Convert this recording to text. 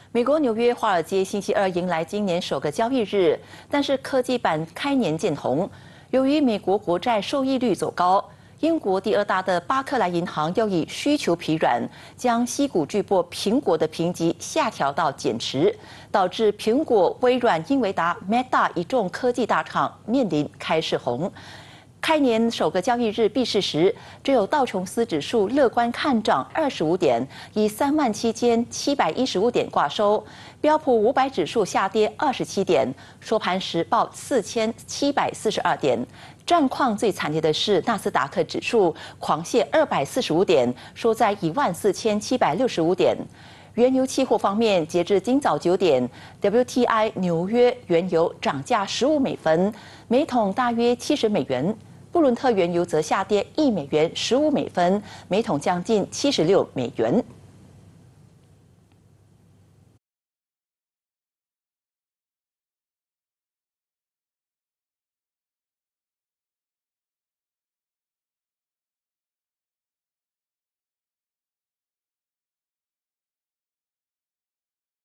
美国纽约华尔街星期二迎来今年首个交易日，但是科技板开年见红。由于美国国债收益率走高，英国第二大的巴克莱银行又以需求疲软，将矽谷巨擘苹果的评级下调到减持，导致苹果、微软、英伟达、Meta 一众科技大厂面临开市红。开年首个交易日闭市时，只有道琼斯指数乐观看涨25点，以37,715点挂收；标普500指数下跌27点，收盘时报4,742点。战况最惨烈的是纳斯达克指数狂泻245点，收在14,765点。原油期货方面，截至今早9点 ，WTI 纽约原油涨价15美分，每桶大约70美元。布伦特原油则下跌1美元15美分，每桶将近76美元。